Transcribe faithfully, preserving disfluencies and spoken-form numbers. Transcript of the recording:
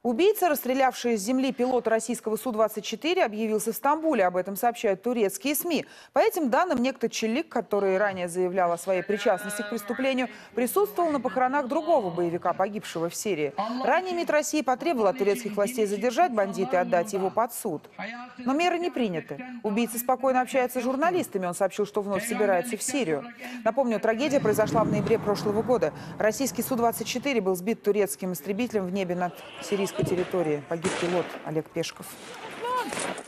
Убийца, расстрелявший с земли пилота российского Су двадцать четыре, объявился в Стамбуле. Об этом сообщают турецкие СМИ. По этим данным, некто Челик, который ранее заявлял о своей причастности к преступлению, присутствовал на похоронах другого боевика, погибшего в Сирии. Ранее МИД России потребовал от турецких властей задержать бандита и отдать его под суд. Но меры не приняты. Убийца спокойно общается с журналистами. Он сообщил, что вновь собирается в Сирию. Напомню, трагедия произошла в ноябре прошлого года. Российский Су двадцать четыре был сбит турецким истребителем в небе над сирийской территории. Погиб пилот Олег Пешков.